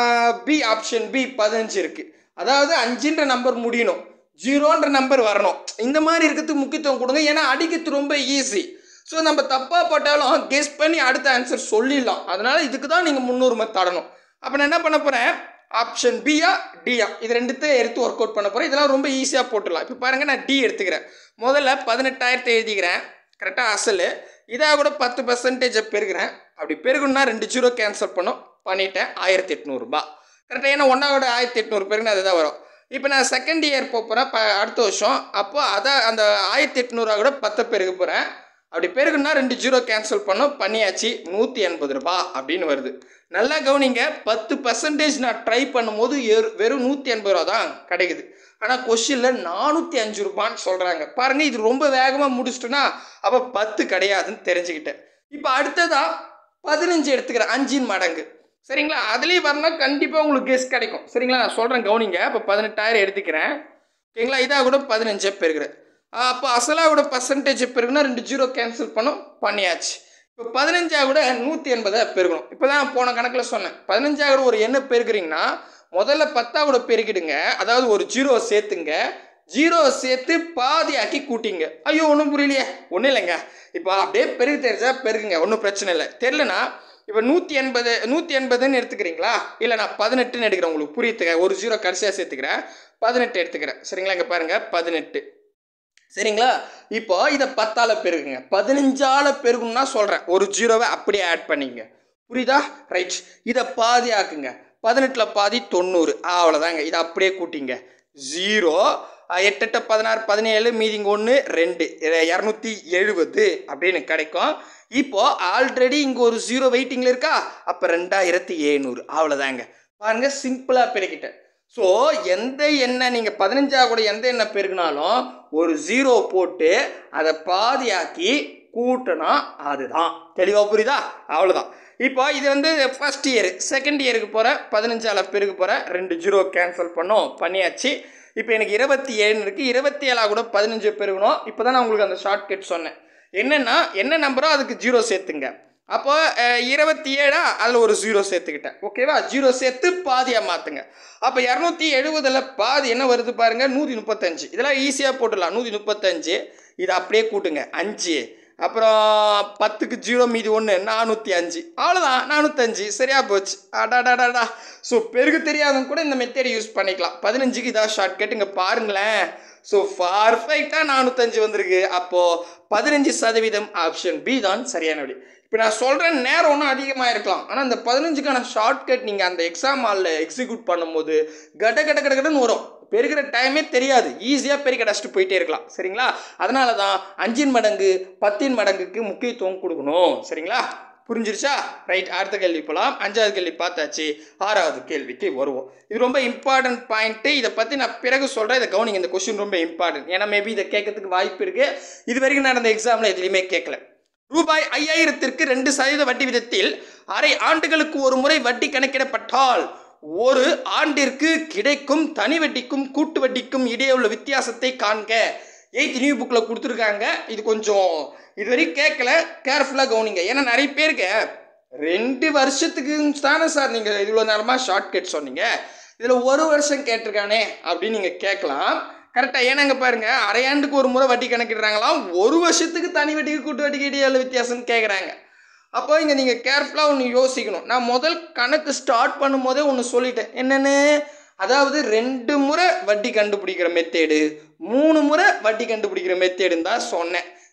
பி ஆப்ஷன் பி பதினஞ்சு இருக்குது. அதாவது அஞ்சுன்ற நம்பர் முடியணும், ஜீரோன்ற நம்பர் வரணும். இந்த மாதிரி இருக்கிறதுக்கு முக்கியத்துவம் கொடுங்க. ஏன்னா அடிக்கிறது ரொம்ப ஈஸி. ஸோ நம்ம தப்பாக போட்டாலும் கெஸ் பண்ணி அடுத்த ஆன்சர் சொல்லிடலாம். அதனால் இதுக்கு தான் நீங்கள் முன்னுரிமை தரணும். அப்போ நான் என்ன பண்ண போகிறேன், ஆப்ஷன் பியா டியா இது ரெண்டுத்தையும் எடுத்து ஒர்க் அவுட் பண்ண போகிறேன். இதெல்லாம் ரொம்ப ஈஸியாக போட்டுடலாம். இப்போ பாருங்கள், நான் டி எடுத்துக்கிறேன். முதல்ல பதினெட்டாயிரத்தை எழுதிக்கிறேன், கரெக்டாக அசல். இதாக கூட பத்து பர்சன்டேஜை பெருகிறேன். அப்படி பெருகுன்னா ரெண்டு ஜீரோ கேன்சல் பண்ணும், பண்ணிட்டேன். ஆயிரத்தி எட்நூறுபா கரெக்டாக. ஏன்னா ஒன்றாவோட ஆயிரத்தி எட்நூறு பெருகுன்னா அதுதான் வரும். இப்போ நான் செகண்ட் இயர் போக போகிறேன் ப அடுத்த வருஷம். அப்போ அதை அந்த ஆயிரத்தி எட்நூறுவா கூட பத்தை பெருக போகிறேன். அப்படி பெருகுன்னா ரெண்டு ஜீரோ கேன்சல் பண்ணோம், பண்ணியாச்சு. நூற்றி எண்பது ரூபா அப்படின்னு வருது. நல்லா கவனிங்க, பத்து பர்சன்டேஜ் நான் ட்ரை பண்ணும்போது வெறும் நூற்றி எண்பது ரூபா தான் கிடைக்குது. ஆனால் கொஷினில் நானூற்றி அஞ்சு ரூபான்னு சொல்கிறாங்க. பாருங்கள், இது ரொம்ப வேகமாக முடிச்சிட்டோன்னா அப்போ பத்து கிடையாதுன்னு தெரிஞ்சுக்கிட்டேன். இப்போ அடுத்ததாக பதினஞ்சு எடுத்துக்கிறேன், அஞ்சின் மடங்கு. சரிங்களா? அதுலேயும் வரணும், கண்டிப்பாக உங்களுக்கு கெஸ் கிடைக்கும். சரிங்களா? நான் சொல்கிறேன் கவனிங்க. இப்போ பதினெட்டாயிரம் எடுத்துக்கிறேன். ஓகேங்களா? இதாக கூட பதினஞ்சே பெருகிறேன். அப்போ அசலாக கூட பர்சன்டேஜ் பெருகுனா ரெண்டு ஜீரோ கேன்சல் பண்ணும், பண்ணியாச்சு. இப்போ பதினஞ்சா கூட நூற்றி எண்பதை பெருகணும். இப்போ தான் போன கணக்கில் சொன்னேன், பதினஞ்சா கூட ஒரு எண்ணை பெருக்குறீங்கன்னா முதல்ல பத்தா கூட பெருக்கிடுங்க. அதாவது ஒரு ஜீரோ சேர்த்துங்க, ஜீரோவை சேர்த்து பாதியாக்கி கூட்டிங்க. ஐயோ ஒன்றும் புரியலையே. ஒன்றும் இல்லைங்க, இப்போ அப்படியே பெருகு தெரிஞ்சா பெருகுங்க, ஒன்றும் பிரச்சனை இல்லை. தெரிலனா இப்போ நூற்றி எண்பது நூற்றி எண்பதுன்னு எடுத்துக்கிறீங்களா, இல்லை நான் பதினெட்டுன்னு எடுக்கிறேன். உங்களுக்கு புரியுதுங்க, ஒரு ஜீரோ கடைசியாக சேர்த்துக்கிறேன், பதினெட்டு எடுத்துக்கிறேன். சரிங்களா? இங்கே பாருங்கள், பதினெட்டு. சரிங்களா? இப்போ இதை பத்தால் பெருகுங்க, பதினஞ்சால் பெருகுன்னா சொல்கிறேன், ஒரு ஜீரோவை அப்படியே ஆட் பண்ணிங்க. புரியுதா? ரைட். இதை பாதி ஆக்குங்க, பதினெட்டில் பாதி தொண்ணூறு, அவ்வளோதாங்க. இதை அப்படியே கூட்டிங்க. ஜீரோ எட்டு எட்டு பதினாறு பதினேழு, மீதிங்க ஒன்று ரெண்டு, இரநூத்தி எழுபது அப்படின்னு கிடைக்கும். இப்போது ஆல்ரெடி இங்கே ஒரு ஜீரோ வெயிட்டிங்கில் இருக்கா, அப்போ ரெண்டாயிரத்தி எழுநூறு, அவ்வளோதாங்க. பாருங்கள், சிம்பிளாக பெருக்கிட்டேன். ஸோ எந்த எண்ணெய் நீங்கள் பதினஞ்சா கூட எந்த எண்ணெய் பெருகினாலும் ஒரு ஜீரோ போட்டு அதை பாதியாக்கி கூட்டினா அதுதான். தெளிவாக புரியுதா? அவ்வளோதான். இப்போ இது வந்து ஃபஸ்ட் இயரு. செகண்ட் இயருக்கு போகிறேன், பதினஞ்சால் பெருகு போகிறேன், ரெண்டு ஜீரோ கேன்சல் பண்ணோம், பண்ணியாச்சு. இப்போ எனக்கு இருபத்தி ஏழுன்னு இருக்குது, இருபத்தி ஏழாக கூட பதினஞ்சு பெருகணும். இப்போ தான் நான் உங்களுக்கு அந்த ஷார்ட்கட் சொன்னேன். என்னென்னா என்ன நம்பரோ அதுக்கு ஜீரோ சேர்த்துங்க. அப்போ இருபத்தி ஏழா அதில் ஒரு ஜீரோ சேர்த்துக்கிட்டேன். ஓகேவா? ஜீரோ சேர்த்து பாதியாக மாற்றுங்க. அப்போ இரநூத்தி எழுபதில் பாதி என்ன வருது பாருங்கள், நூற்றி முப்பத்தஞ்சு. இதெல்லாம் ஈஸியாக போட்டுடலாம். நூற்றி முப்பத்தஞ்சு இதை அப்படியே கூட்டுங்க, அஞ்சு, அப்புறம் பத்துக்கு ஜீரோ மீதி ஒன்று, நானூற்றி அஞ்சு, அவ்வளோதான். நானூற்றஞ்சு சரியாக போச்சு. அடாடாடாடா. ஸோ பெருகு தெரியாதவங்க கூட இந்த மெத்தேட் யூஸ் பண்ணிக்கலாம். பதினஞ்சுக்கு இதாக ஷார்ட்கட். இங்கே பாருங்களேன், ஸோ பர்ஃபெக்டாக நானூற்றஞ்சு வந்திருக்கு. அப்போது பதினஞ்சு சதவீதம் ஆப்ஷன் பி தான் சரியான விடை. இப்போ நான் சொல்கிறேன், நேரம் ஒன்றும் அதிகமாக இருக்கலாம், ஆனால் இந்த பதினஞ்சுக்கான ஷார்ட்கட் நீங்கள் அந்த எக்ஸாம் ஹாலில் எக்ஸிக்யூட் பண்ணும்போது கட கட கட கடன்னு வரும். பெருகிற டைமே தெரியாது, ஈஸியாக பெருக அடிச்சுட்டு போயிட்டே இருக்கலாம். சரிங்களா? அதனால தான் அஞ்சின் மடங்கு பத்தின் மடங்குக்கு முக்கியத்துவம் கொடுக்கணும். சரிங்களா? புரிஞ்சிருச்சா? ரைட். அடுத்த கேள்வி போகலாம். அஞ்சாவது கேள்வி பார்த்தாச்சு, ஆறாவது கேள்விக்கு வருவோம். இது ரொம்ப இம்பார்ட்டன்ட் பாயிண்ட்டு. இதை பற்றி நான் பிறகு சொல்கிறேன். இதை கவனிங்க, இந்த கொஸ்டின் ரொம்ப இம்பார்ட்டன்ட். ஏன்னா மேபி இதை கேட்கறதுக்கு வாய்ப்பு இருக்குது. இது வரைக்கும் நடந்த எக்ஸாமில் எதுலையுமே கேட்கல. ரூபாய் ஐயாயிரத்திற்கு ரெண்டு சதவீத வட்டி விதத்தில் அரை ஆண்டுகளுக்கு ஒரு முறை வட்டி கணக்கிடப்பட்டால் ஒரு ஆண்டிற்கு கிடைக்கும் தனி வட்டிக்கும் கூட்டு வட்டிக்கும் இடையே உள்ள வித்தியாசத்தை காண்க. எயித் நியூ புக்கில் கொடுத்துருக்காங்க. இது கொஞ்சம் இது வரைக்கும் கேட்கல, கேர்ஃபுல்லாக கவனிங்க. ஏன்னா நிறைய பேருக்கு ரெண்டு வருஷத்துக்கு தானே சார் நீங்கள் இவ்வளோ நேரமாக ஷார்ட்கட் சொன்னீங்க, இதில் ஒரு வருஷம் கேட்டிருக்கானே அப்படின்னு நீங்கள் கேட்கலாம். கரெக்டாக. ஏன்னா இங்கே பாருங்கள், அரையாண்டுக்கு ஒரு முறை வட்டி கணக்கிடுறாங்களாம், ஒரு வருஷத்துக்கு தனி வட்டிக்கு கூட்டு வட்டிக்கு இடையே உள்ள வித்தியாசம்னு கேட்குறாங்க. அப்போ இங்கே நீங்கள் கேர்ஃபுல்லாக ஒன்று யோசிக்கணும். நான் முதல் கணக்கு ஸ்டார்ட் பண்ணும் போதே ஒன்று சொல்லிட்டேன். என்னென்னு, அதாவது ரெண்டு முறை வட்டி கண்டுபிடிக்கிற மெத்தேடு, மூணு முறை வட்டி கண்டுபிடிக்கிற மெத்தேடுன்னு தான் சொன்னேன்.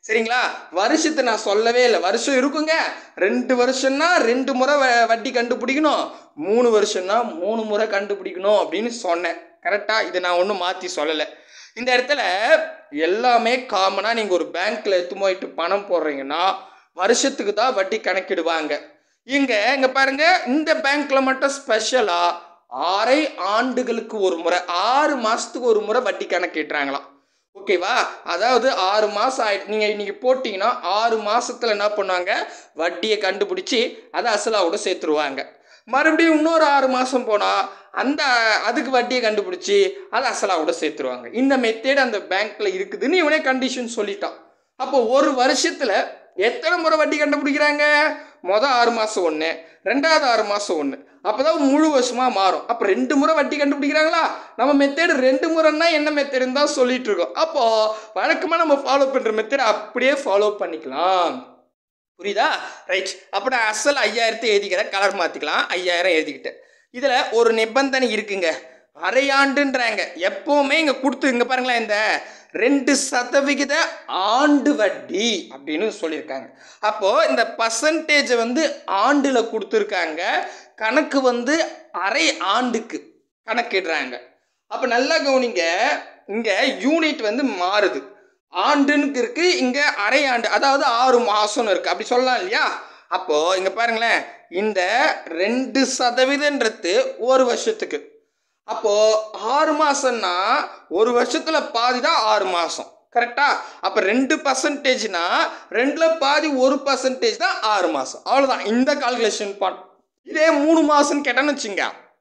சரிங்களா? வருஷத்தை நான் சொல்லவே இல்லை. வருஷம் இருக்குங்க. ரெண்டு வருஷம்னா ரெண்டு முறை வட்டி கண்டுபிடிக்கணும், மூணு வருஷம்னா மூணு முறை கண்டுபிடிக்கணும் அப்படின்னு சொன்னேன். கரெக்டா? இதை நான் ஒன்றும் மாற்றி சொல்லலை. இந்த இடத்துல எல்லாமே காமனாக நீங்கள் ஒரு பேங்க்கில் எடுத்து போயிட்டு பணம் போடுறீங்கன்னா வருஷத்துக்கு தான் வட்டி கணக்கிடுவாங்க. இங்கே இங்கே பாருங்க, இந்த பேங்க்ல மட்டும் ஸ்பெஷலாக ஆறை ஆண்டுகளுக்கு ஒரு முறை, ஆறு மாதத்துக்கு ஒரு முறை வட்டி கணக்கிடுறாங்களாம். ஓகேவா? அதாவது ஆறு மாதம் ஆயிட்டு நீங்கள் இன்னைக்கு போட்டிங்கன்னா ஆறு மாதத்தில் என்ன பண்ணுவாங்க, வட்டியை கண்டுபிடிச்சி அதை அசலாவோட சேர்த்துருவாங்க. மறுபடியும் இன்னொரு ஆறு மாதம் போனால் அந்த அதுக்கு வட்டியை கண்டுபிடிச்சி அதை அசலாவோட சேர்த்துருவாங்க. இந்த மெத்தேட் அந்த பேங்க்கில் இருக்குதுன்னு இவனே கண்டிஷன் சொல்லிட்டான். அப்போ ஒரு வருஷத்தில் எத்தனை முறை வட்டி கண்டுபிடிக்கிறாங்க? மொதல் ஆறு மாதம் ஒன்று, ரெண்டாவது ஆறு மாதம் ஒன்று, அப்போ தான் முழு வருஷமாக மாறும். அப்போ ரெண்டு முறை வட்டி கண்டுபிடிக்கிறாங்களா? நம்ம மெத்தேடு ரெண்டு முறைன்னா என்ன மெத்தேடுன்னு தான் சொல்லிட்டு இருக்கோம். அப்போது வழக்கமாக நம்ம ஃபாலோ பண்ணுற மெத்தேடு அப்படியே ஃபாலோ பண்ணிக்கலாம். புரியுதா? ரைட். அப்போ நான் அசல் ஐயாயிரத்தை எழுதிக்கிறேன், கலர் மாற்றிக்கலாம். ஐயாயிரம் எழுதிக்கிட்டேன். இதில் ஒரு நிபந்தனை இருக்குங்க, அரையாண்டுன்றாங்க. எப்போவுமே இங்கே கொடுத்து இங்கே பாருங்களேன், இந்த ரெண்டு சதவிகித ஆண்டு வட்டி அப்படின்னு சொல்லியிருக்காங்க. அப்போது இந்த பர்சன்டேஜை வந்து ஆண்டில் கொடுத்துருக்காங்க, கணக்கு வந்து அரை ஆண்டுக்கு கணக்கிடுறாங்க. அப்போ நல்லா கவனிங்க, இங்கே யூனிட் வந்து மாறுது. ஆண்டுன்னு இருக்கு, இங்கே அரை ஆண்டு, அதாவது ஆறு மாதம்னு இருக்குது, அப்படி சொல்லலாம் இல்லையா? அப்போது இங்கே பாருங்களேன், இந்த ரெண்டு சதவீதன்றது ஒரு வருஷத்துக்கு. அப்போது ஆறு மாதம்னா ஒரு வருஷத்தில் பாதி தான் ஆறு மாதம். கரெக்டா? அப்போ ரெண்டு பர்சன்டேஜ்னா ரெண்டில் பாதி ஒரு பர்சன்டேஜ் தான் ஆறு மாதம். அவ்வளோதான் இந்த கால்குலேஷன் பண்ண. இதே மூணு மாதம்னு கேட்டான்னு வச்சுங்க,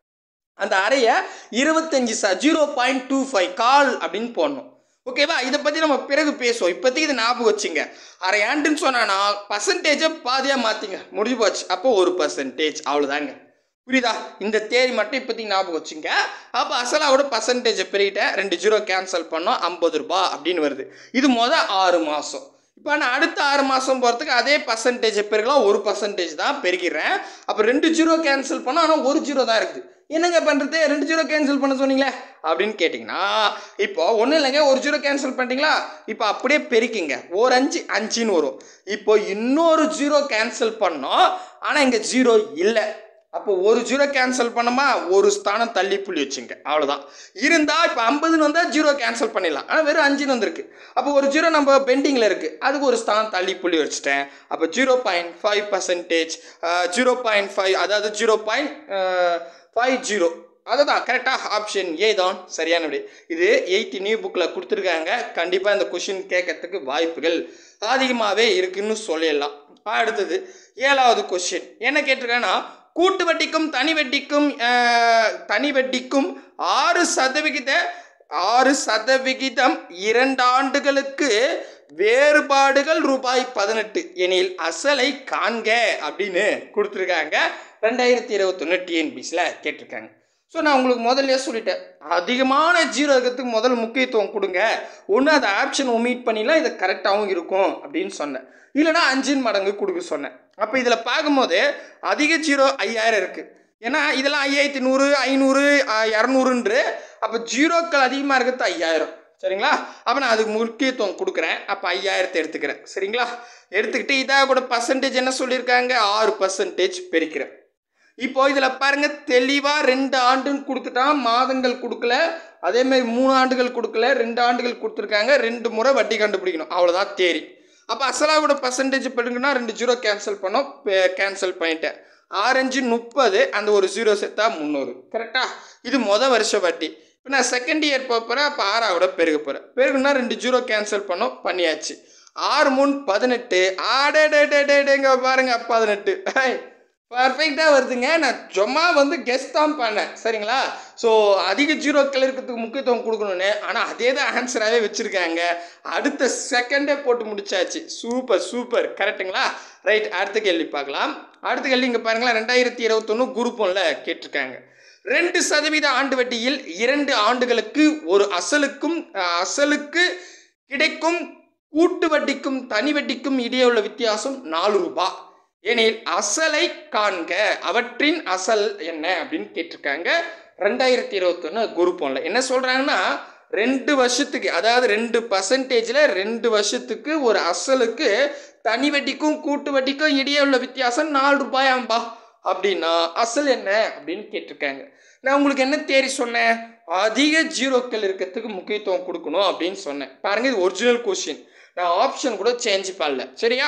அந்த அறையை இருபத்தஞ்சி சா ஜீரோ பாயிண்ட் டூ ஃபைவ் கால் அப்படின்னு போடணும். ஓகேவா? இதை பற்றி நம்ம பிறகு பேசுவோம். இப்போதைக்கு இதை ஞாபகம் வச்சுங்க. அரை ஆண்டுன்னு சொன்னா பர்சன்டேஜை பாதியாக மாற்றிங்க, முடிஞ்சு போச்சு. அப்போ ஒரு பர்சன்டேஜ், அவ்வளோதாங்க. புரியுதா? இந்த தேதி மட்டும் இப்போதைக்கு ஞாபகம் வச்சுங்க. அப்போ அசலாவோட பர்சன்டேஜை பெருகிட்டேன், ரெண்டு ஜீரோ கேன்சல் பண்ணோம், ஐம்பது ரூபா அப்படின்னு வருது. இது மொதல் ஆறு மாதம். இப்போ நான் அடுத்த ஆறு மாதம் போகிறதுக்கு அதே பர்சன்டேஜை பெருகலாம், ஒரு பர்சன்டேஜ் தான் பெருகிறேன். அப்போ ரெண்டு ஜீரோ கேன்சல் பண்ணோம், ஆனால் ஒரு ஜீரோ தான் இருக்குது. என்னங்க பண்ணுறது, ரெண்டு ஜீரோ கேன்சல் பண்ண சொன்னீங்களே அப்படின்னு கேட்டிங்கன்னா, இப்போ ஒன்றும் இல்லைங்க, ஒரு ஜீரோ கேன்சல் பண்ணிட்டீங்களா, இப்போ அப்படியே பெருக்கிங்க, ஒரு அஞ்சு அஞ்சுன்னு வரும். இப்போ இன்னொரு ஜீரோ கேன்சல் பண்ணோம், ஆனால் இங்கே ஜீரோ இல்லை. அப்போ ஒரு ஜீரோ கேன்சல் பண்ணோமா, ஒரு ஸ்தானம் தள்ளி புள்ளி வச்சுங்க, அவ்வளோதான். இருந்தால் இப்போ ஐம்பதுன்னு வந்தால் ஜீரோ கேன்சல் பண்ணிடலாம், ஆனால் வெறும் அஞ்சுன்னு வந்திருக்கு. அப்போ ஒரு ஜீரோ நம்ம பெண்டிங்கில் இருக்குது, அதுக்கு ஒரு ஸ்தானம் தள்ளி புள்ளி வச்சுட்டேன். அப்போ zero point five percentage zero point five அதாவது ஜீரோ பாயிண்ட் ஃபைவ் ஜீரோ அதுதான் கரெக்டாக. ஆப்ஷன் ஏ தான் சரியான விடை. இது எயிட்டி நியூ புக்கில் கொடுத்துருக்காங்க. கண்டிப்பாக இந்த கொஷின் கேட்கறதுக்கு வாய்ப்புகள் அதிகமாகவே இருக்குன்னு சொல்லிடலாம். அடுத்தது ஏழாவது கொஷின் என்ன கேட்டிருக்காங்கன்னா, கூட்டு வட்டிக்கும் தனி வட்டிக்கும் தனி வட்டிக்கும் ஆறு சதவிகித ஆறு சதவிகிதம் இரண்டு ஆண்டுகளுக்கு வேறுபாடுகள் ரூபாய் பதினெட்டு எனில் அசலை காண்க அப்படின்னு கொடுத்துருக்காங்க. ரெண்டாயிரத்தி இருபத்தொன்று டிஎன்பிசியில் கேட்டிருக்காங்க. ஸோ நான் உங்களுக்கு முதல்ல சொல்லிட்டேன், அதிகமான ஜீரோ இருக்கிறதுக்கு முதல் முக்கியத்துவம் கொடுங்க. ஒன்று அதை ஆப்ஷன் ஒமிட் பண்ணிடலாம், இது கரெக்டாகவும் இருக்கும் அப்படின்னு சொன்னேன். இல்லைனா அஞ்சின் மடங்கு கொடுக்க சொன்னேன். அப்போ இதில் பார்க்கும்போது அதிக ஜீரோ ஐயாயிரம் இருக்குது. ஏன்னா இதெல்லாம் ஐயாயிரத்தி நூறு ஐநூறு இரநூறுன்று, அப்போ ஜீரோக்கள் அதிகமாக இருக்கிறது ஐயாயிரம். சரிங்களா? அப்போ நான் அதுக்கு முக்கியத்துவம் கொடுக்குறேன். அப்போ ஐயாயிரத்தை எடுத்துக்கிறேன். சரிங்களா? எடுத்துக்கிட்டு இதாக கூட பர்சன்டேஜ் என்ன சொல்லியிருக்காங்க, ஆறு பர்சன்டேஜ் பெருக்கிறேன். இப்போ இதில் பாருங்க, தெளிவாக ரெண்டு ஆண்டுன்னு கொடுத்துட்டான், மாதங்கள் கொடுக்கல. அதேமாதிரி மூணு ஆண்டுகள் கொடுக்கல, ரெண்டு ஆண்டுகள் கொடுத்துருக்காங்க. ரெண்டு முறை வட்டி கண்டுபிடிக்கணும், அவ்வளோதான் தேரி. அப்போ அசலாவோட பர்சன்டேஜ் பெருங்கன்னா ரெண்டு ஜீரோ கேன்சல் பண்ணோம், கேன்சல் பண்ணிட்டேன். ஆரஞ்சு முப்பது, அந்த ஒரு ஜீரோ சேர்த்தா முந்நூறு. கரெக்டாக? இது மொதல் வருஷ வட்டி. இப்போ நான் செகண்ட் இயர் போக போகிறேன். அப்போ ஆறாவோட பெருக போகிறேன். பெருகுன்னா ரெண்டு ஜீரோ கேன்சல் பண்ணோம், பண்ணியாச்சு. ஆறு மூணு பதினெட்டு. ஆடே டே டே டே டேங்க பாருங்க, பதினெட்டு பர்ஃபெக்டாக வருதுங்க. நான் சும்மா வந்து கெஸ் தான் பண்ணேன். சரிங்களா? ஸோ அதிக ஜீரோக்கள் இருக்கிறதுக்கு முக்கியத்துவம் கொடுக்கணுன்னு, ஆனால் அதே தான் ஆன்சராகவே வச்சுருக்காங்க. அடுத்த செகண்டே போட்டு முடிச்சாச்சு. Super super. கரெக்டுங்களா? ரைட். அடுத்த கேள்வி பார்க்கலாம். அடுத்த கேள்வி இங்கே பாருங்களா, ரெண்டாயிரத்தி இருபத்தொன்று குரூப் ஒன்றில் கேட்டிருக்காங்க. ரெண்டு சதவீத ஆண்டு வட்டியில் இரண்டு ஆண்டுகளுக்கு ஒரு அசலுக்கும் அசலுக்கு கிடைக்கும் கூட்டு வட்டிக்கும் தனி வட்டிக்கும் இடையே உள்ள வித்தியாசம் நாலு ரூபாய் எனில் அசலை காண்க, அவற்றின் அசல் என்ன அப்படின்னு கேட்டிருக்காங்க. ரெண்டாயிரத்தி இருபத்தொன்று குரூப் ஒன்றில் என்ன சொல்கிறாங்கன்னா, ரெண்டு வருஷத்துக்கு அதாவது ரெண்டு பர்சன்டேஜில் ரெண்டு வருஷத்துக்கு ஒரு அசலுக்கு தனி வட்டிக்கும் கூட்டு வட்டிக்கும் இடையே உள்ள வித்தியாசம் நாலு ரூபாயாம்பா. அப்படின்னா அசல் என்ன அப்படின்னு கேட்டிருக்காங்க. நான் உங்களுக்கு என்ன தேரி சொன்னேன்? அதிக ஜீரோக்கள் இருக்கிறதுக்கு முக்கியத்துவம் கொடுக்கணும் அப்படின்னு சொன்னேன். பாருங்க, இது ஒரிஜினல் கொஸ்டின். நான் ஆப்ஷன் கூட சேஞ்ச் பண்ணல, சரியா?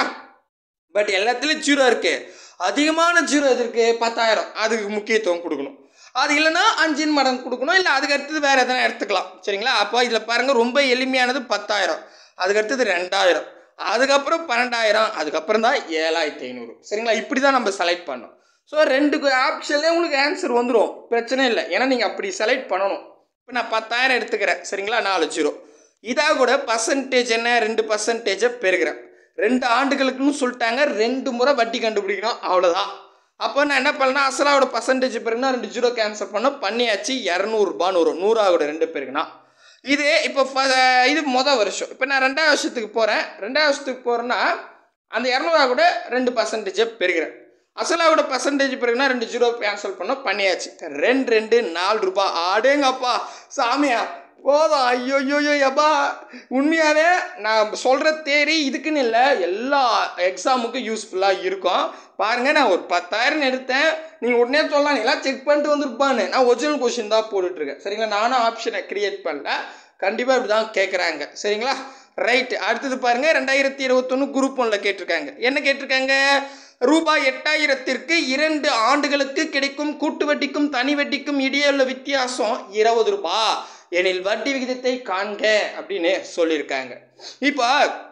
பட் எல்லாத்துலேயும் ஜீரோ இருக்கு. அதிகமான ஜீரோ எது இருக்கு? பத்தாயிரம். அதுக்கு முக்கியத்துவம் கொடுக்கணும். அது இல்லைன்னா அஞ்சின் மடங்கு கொடுக்கணும், இல்லை அதுக்கு அடுத்தது வேறு எதனா எடுத்துக்கலாம், சரிங்களா? அப்போ இதில் பாருங்கள், ரொம்ப எளிமையானது பத்தாயிரம், அதுக்கு அடுத்தது ரெண்டாயிரம், அதுக்கப்புறம் பன்னெண்டாயிரம், அதுக்கப்புறம் தான் ஏழாயிரத்தி ஐநூறு, சரிங்களா? இப்படி தான் நம்ம செலக்ட் பண்ணோம். ஸோ ரெண்டு ஆப்ஷன்லேயே உங்களுக்கு ஆன்சர் வந்துடும், பிரச்சனை இல்லை. ஏன்னா நீங்கள் அப்படி செலக்ட் பண்ணணும். இப்போ நான் பத்தாயிரம் எடுத்துக்கிறேன், சரிங்களா? நாலு ஜீரோ. இதாக கூட பர்சன்டேஜ் என்ன? ரெண்டு பர்சன்டேஜை பெருகிறேன். ரெண்டு ஆண்டுகளுக்குன்னு சொல்லிட்டாங்க, ரெண்டு முறை வட்டி கண்டுபிடிக்கணும், அவ்வளோதான். அப்போ நான் என்ன பண்ணேன்னா, அசலாவோட பர்சன்டேஜ் பெருகுனா ரெண்டு ஜீரோ கேன்சல் பண்ண பண்ணியாச்சு. இரநூறுபான்னு வரும், நூறாவோட ரெண்டு பேருக்குனா. இது இப்போ இது மொதல் வருஷம். இப்போ நான் ரெண்டாவது வருஷத்துக்கு போகிறேன். ரெண்டாவது வருஷத்துக்கு போகிறேன்னா அந்த இரநூறுவா கூட ரெண்டு பர்சன்டேஜை பெருகிறேன். அசலாவோட பர்சன்டேஜ் பெருகுனா ரெண்டு ஜீரோ கேன்சல் பண்ண பண்ணியாச்சு. ரெண்டு ரெண்டு நாலு ரூபாய். ஆடேங்கப்பா சாமியா, போதும். ஐயோ ஐயோ எப்பா, உண்மையாகவே நான் சொல்கிற தேரி இதுக்குன்னு இல்லை, எல்லா எக்ஸாமுக்கும் யூஸ்ஃபுல்லாக இருக்கும். பாருங்கள், நான் ஒரு பத்தாயிரம் எடுத்தேன், நீங்கள் உடனே சொல்லலாம் எல்லாம் செக் பண்ணிட்டு வந்துருப்பான்னு. நான் ஒரிஜினல் கொஸ்டின் தான் போட்டுட்ருக்கேன், சரிங்களா? நானும் ஆப்ஷனை க்ரியேட் பண்ணல, கண்டிப்பாக இப்படி தான் கேட்குறாங்க, சரிங்களா? ரைட்டு. அடுத்தது பாருங்கள், ரெண்டாயிரத்தி இருபத்தொன்று குரூப் ஒன்றில் கேட்டிருக்காங்க. என்ன கேட்டிருக்காங்க? ரூபாய் எட்டாயிரத்திற்கு இரண்டு ஆண்டுகளுக்கு கிடைக்கும் கூட்டு வட்டிக்கும் தனி வட்டிக்கும் இடையே உள்ள வித்தியாசம் இருபது ரூபாய் எனில் வட்டி விகிதத்தை காண்க அப்படின்னு சொல்லியிருக்காங்க. இப்போ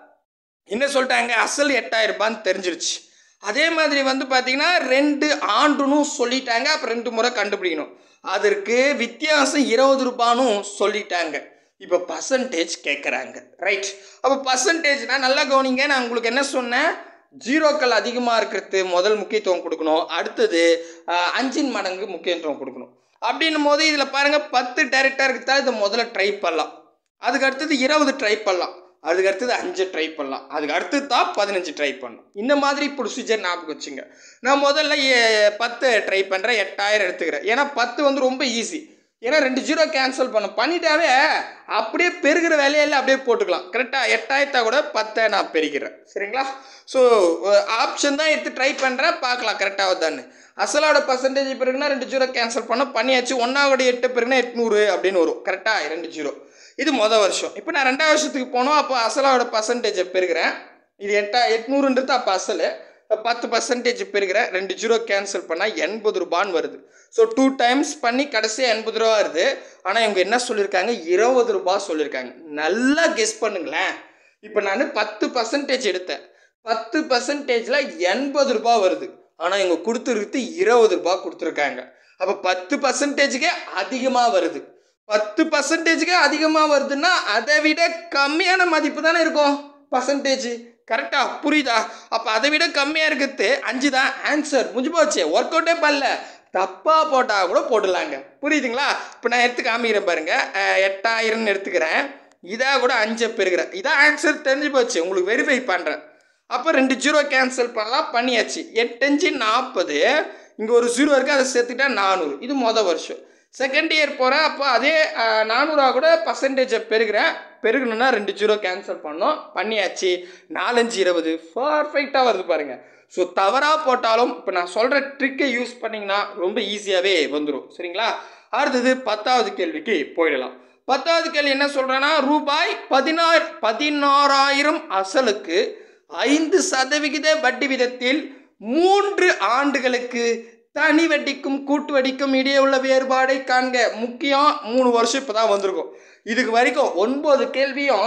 என்ன சொல்லிட்டாங்க? அசல் எட்டாயிரம் ரூபான்னு தெரிஞ்சிருச்சு. அதே மாதிரி வந்து பார்த்தீங்கன்னா ரெண்டு ஆண்டுன்னு சொல்லிட்டாங்க. அப்போ ரெண்டு முறை கண்டுபிடிக்கணும். அதற்கு வித்தியாசம் இருபது ரூபான்னு சொல்லிட்டாங்க. இப்போ பர்சன்டேஜ் கேட்குறாங்க, ரைட்? அப்போ பர்சன்டேஜ்னா நல்லா கவனிங்க. நான் உங்களுக்கு என்ன சொன்னேன்? ஜீரோக்கள் அதிகமாக இருக்கிறது முதல் முக்கியத்துவம் கொடுக்கணும், அடுத்தது அஞ்சின் மடங்கு முக்கியத்துவம் கொடுக்கணும். அப்படின்னும் போது இதில் பாருங்கள், பத்து டைரெக்டாக இருக்குதா, இதை முதல்ல ட்ரை பண்ணலாம். அதுக்கு அடுத்தது இருபது ட்ரை பண்ணலாம். அதுக்கு அடுத்தது அஞ்சு ட்ரை பண்ணலாம். அதுக்கு அடுத்தது தான் பதினஞ்சு ட்ரை பண்ணலாம். இந்த மாதிரி ப்ரொசீஜர் ஞாபகம் வச்சுங்க. நான் முதல்ல பத்து ட்ரை பண்ணுறேன், எட்டாயிரம் எடுத்துக்கிறேன். ஏன்னா பத்து வந்து ரொம்ப ஈஸி. ஏன்னா ரெண்டு ஜீரோ கேன்சல் பண்ண பண்ணிட்டாவே அப்படியே பெருகிற வேலையெல்லாம் அப்படியே போட்டுக்கலாம், கரெக்டாக? எட்டாயிரத்தா கூட பத்தை நான் பெருகிறேன், சரிங்களா? ஸோ ஆப்ஷன் தான் எடுத்து ட்ரை பண்ணுறேன், பார்க்கலாம் கரெக்டாக தானே. அசலோட பர்சன்டேஜ் பிறகுனா ரெண்டு ஜீரோ கேன்சல் பண்ண பண்ணியாச்சு. ஒன்றாவோட எட்டு பிறகுனா எட்நூறு அப்படின்னு வரும், கரெக்டாக? ரெண்டு ஜீரோ. இது மொதல் வருஷம். இப்போ நான் ரெண்டாவது வருஷத்துக்கு போனோம். அப்போ அசலோட பர்சன்டேஜை பெருகிறேன். இது எட்டா எட்நூறுன்றது அப்போ அசல். பத்து பர்சன்டேஜ் பெருகிறேன். ரெண்டு ஜீரோ கேன்சல் பண்ணால் எண்பது ரூபான்னு வருது. ஸோ டூ டைம்ஸ் பண்ணி கடைசியாக எண்பது ரூபா வருது. ஆனால் இவங்க என்ன சொல்லியிருக்காங்க? இருபது ரூபா சொல்லியிருக்காங்க. நல்லா கெஸ் பண்ணுங்களேன். இப்போ நான் பத்து பர்சன்டேஜ் எடுத்தேன். பத்து பர்சன்டேஜில் எண்பது ரூபா வருது. ஆனால் இவங்க கொடுத்துருக்கு இருபது ரூபா கொடுத்துருக்காங்க. அப்போ பத்து பர்சன்டேஜுக்கே அதிகமாக வருது. பத்து பர்சன்டேஜுக்கே அதிகமாக வருதுன்னா அதை விட கம்மியான மதிப்பு தானே இருக்கும் பர்சன்டேஜ், கரெக்டாக? புரியுதா? அப்போ அதை விட கம்மியாக இருக்கிறது அஞ்சு தான் ஆன்சர். முடிஞ்சு போச்சு, ஒர்க் அவுட்டே பண்ணல. தப்பாக போட்டால் கூட போடலாங்க, புரியுதுங்களா? இப்போ நான் எடுத்து காமிக்கிறேன் பாருங்கள். எட்டாயிரம்னு எடுத்துக்கிறேன். இதாக கூட அஞ்சை பெருகிறேன். இதான் ஆன்சர், தெரிஞ்சு போச்சு. உங்களுக்கு வெரிஃபை பண்ணுறேன். அப்போ ரெண்டு ஜீரோ கேன்சல் பண்ணலாம், பண்ணியாச்சு. எட்டஞ்சு நாற்பது. இங்கே ஒரு ஜீரோ இருக்குது, அதை சேர்த்துட்டா நானூறு. இது மொதல் வருஷம். செகண்ட் இயர் போகிறேன். அப்போ அதே நானூறுவா கூட பர்சன்டேஜை பெருகிறேன். பெருகணுன்னா ரெண்டு ஜீரோ கேன்சல் பண்ணோம், பண்ணியாச்சு. நாலஞ்சு இருபது, பர்ஃபெக்டாக வருது பாருங்கள். ஸோ தவறாக போட்டாலும் இப்போ நான் சொல்கிற ட்ரிக்கை யூஸ் பண்ணிங்கன்னா ரொம்ப ஈஸியாகவே வந்துடும், சரிங்களா? அடுத்தது பத்தாவது கேள்விக்கு போயிடலாம். பத்தாவது கேள்வி என்ன சொல்கிறேன்னா, ரூபாய் பதினாறு பதினாறாயிரம் அசலுக்கு ஐந்து சதவிகித வட்டி விதத்தில் மூன்று ஆண்டுகளுக்கு தனி வட்டிக்கும் கூட்டு வட்டிக்கும் இடையே உள்ள வேறுபாடை காண்க. முக்கியம், மூணு வருஷம் இப்போ தான் வந்திருக்கும். இதுக்கு வரைக்கும் ஒன்பது கேள்வியும்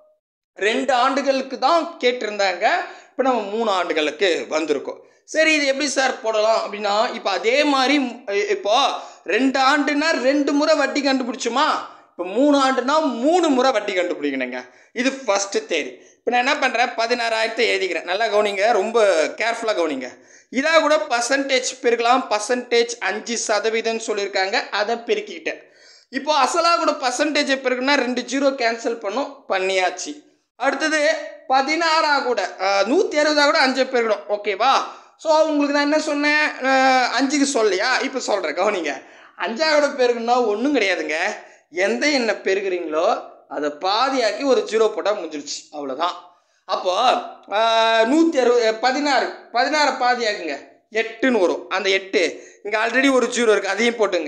ரெண்டு ஆண்டுகளுக்கு தான் கேட்டிருந்தாங்க. இப்போ நம்ம மூணு ஆண்டுகளுக்கு வந்திருக்கோம். சரி, இது எப்படி சார் போடலாம் அப்படின்னா, இப்போ அதே மாதிரி இப்போ ரெண்டு ஆண்டுனா ரெண்டு முறை வட்டி கண்டுபிடிச்சோமா, இப்போ மூணு ஆண்டுனா மூணு முறை வட்டி கண்டுபிடிக்கணுங்க. இது ஃபஸ்ட்டு தேதி. இப்போ நான் என்ன பண்ணுறேன்? பதினாறாயிரத்தை எழுதிக்கிறேன். நல்லா கவனிங்க, ரொம்ப கேர்ஃபுல்லாக கவனிங்க. இதாக கூட பர்சன்டேஜ் பெருக்கலாம். பர்சன்டேஜ் அஞ்சு சதவீதம்னு சொல்லியிருக்காங்க, அதை பெருக்கிக்கிட்டேன். இப்போ அசலாக கூட பர்சன்டேஜை பெருக்குன்னா ரெண்டு ஜீரோ கேன்சல் பண்ணோம், பண்ணியாச்சு. அடுத்தது பதினாறாக கூட நூற்றி அறுபதாக கூட அஞ்சு பெருக்கணும், ஓகேவா? ஸோ உங்களுக்கு நான் என்ன சொன்னேன்? அஞ்சுக்கு சொல்லையா? இப்போ சொல்கிறேன், கவனிங்க. அஞ்சாக கூட பெருக்குன்னா ஒன்றும் கிடையாதுங்க. எந்த எண்ணை பெருகிறீங்களோ அதை பாதியாக்கி ஒரு ஜீரோ போட்டால் முடிஞ்சிருச்சு, அவ்வளோதான். அப்போ நூற்றி அறுபது பதினாறு பதினாறு பாதியாக்குங்க, எட்டுன்னு வரும். அந்த எட்டு இங்கே ஆல்ரெடி ஒரு ஜீரோ இருக்குது, அதையும் போட்டுங்க.